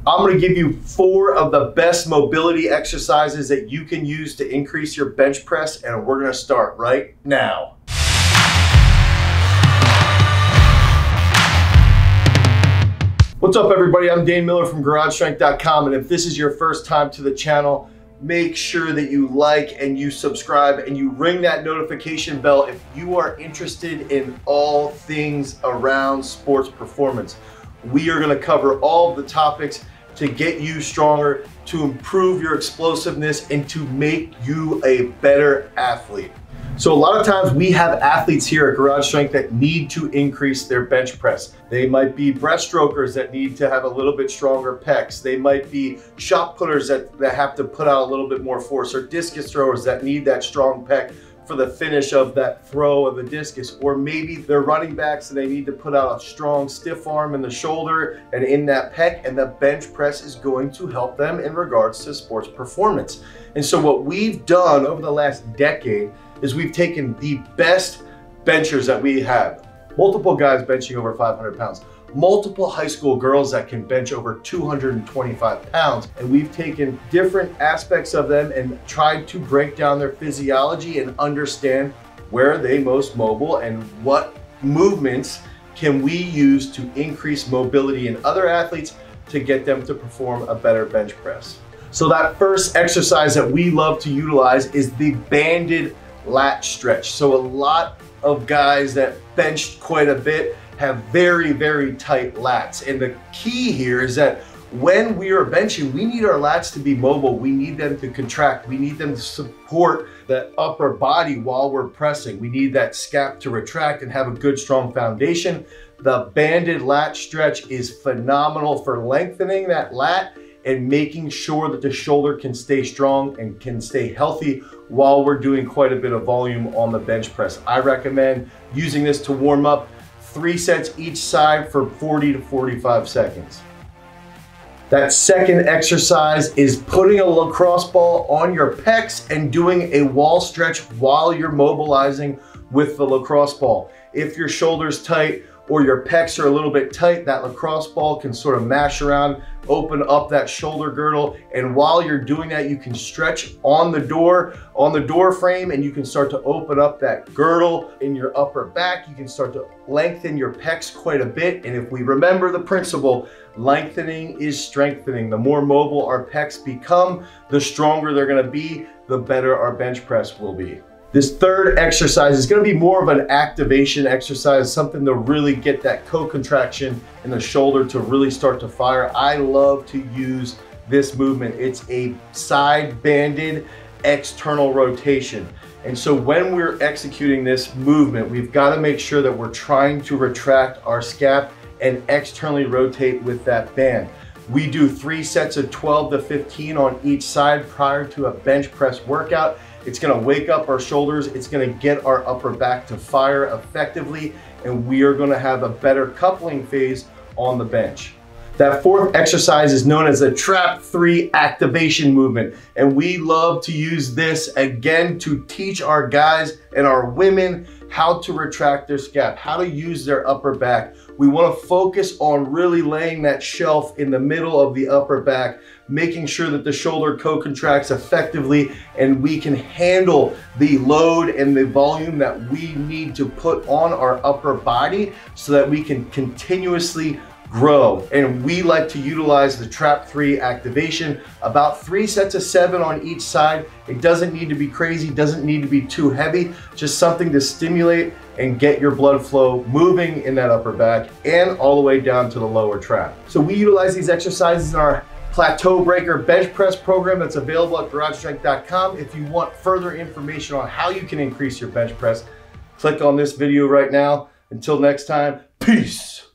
I'm gonna give you 4 of the best mobility exercises that you can use to increase your bench press, and we're gonna start right now. What's up everybody, I'm Dane Miller from GarageStrength.com, and if this is your first time to the channel, make sure that you like and you subscribe and you ring that notification bell if you are interested in all things around sports performance. We are going to cover all of the topics to get you stronger, to improve your explosiveness, and to make you a better athlete. So a lot of times we have athletes here at Garage Strength that need to increase their bench press. They might be breaststrokers that need to have a little bit stronger pecs. They might be shot putters that have to put out a little bit more force, or discus throwers that need that strong pec for the finish of that throw of the discus. Or maybe they're running backs and they need to put out a strong stiff arm in the shoulder and in that pec, and the bench press is going to help them in regards to sports performance. And so what we've done over the last decade is we've taken the best benchers that we have. Multiple guys benching over 500 pounds, multiple high school girls that can bench over 225 pounds. And we've taken different aspects of them and tried to break down their physiology and understand where are they most mobile and what movements can we use to increase mobility in other athletes to get them to perform a better bench press. So that first exercise that we love to utilize is the banded lat stretch. So a lot of guys that benched quite a bit have very, very tight lats. And the key here is that when we are benching, we need our lats to be mobile. We need them to contract. We need them to support the upper body while we're pressing. We need that scap to retract and have a good, strong foundation. The banded lat stretch is phenomenal for lengthening that lat and making sure that the shoulder can stay strong and can stay healthy while we're doing quite a bit of volume on the bench press. I recommend using this to warm up 3 sets each side for 40 to 45 seconds. That second exercise is putting a lacrosse ball on your pecs and doing a wall stretch while you're mobilizing with the lacrosse ball. If your shoulder's tight or your pecs are a little bit tight, that lacrosse ball can sort of mash around, open up that shoulder girdle, and while you're doing that, you can stretch on the door frame, and you can start to open up that girdle in your upper back. You can start to lengthen your pecs quite a bit, and if we remember the principle, lengthening is strengthening. The more mobile our pecs become, the stronger they're gonna be, the better our bench press will be. This third exercise is going to be more of an activation exercise, something to really get that co-contraction in the shoulder to really start to fire. I love to use this movement. It's a side banded external rotation. And so when we're executing this movement, we've got to make sure that we're trying to retract our scap and externally rotate with that band. We do 3 sets of 12 to 15 on each side prior to a bench press workout. It's gonna wake up our shoulders, it's gonna get our upper back to fire effectively, and we are gonna have a better coupling phase on the bench. That fourth exercise is known as the trap 3 activation movement, and we love to use this again to teach our guys and our women how to retract their scap, how to use their upper back. We want to focus on really laying that shelf in the middle of the upper back, making sure that the shoulder co-contracts effectively and we can handle the load and the volume that we need to put on our upper body so that we can continuously grow. And we like to utilize the trap 3 activation, about 3 sets of 7 on each side. It doesn't need to be crazy, doesn't need to be too heavy, just something to stimulate and get your blood flow moving in that upper back and all the way down to the lower trap. So we utilize these exercises in our Plateau Breaker bench press program that's available at GarageStrength.com. If you want further information on how you can increase your bench press, click on this video right now. Until next time, peace.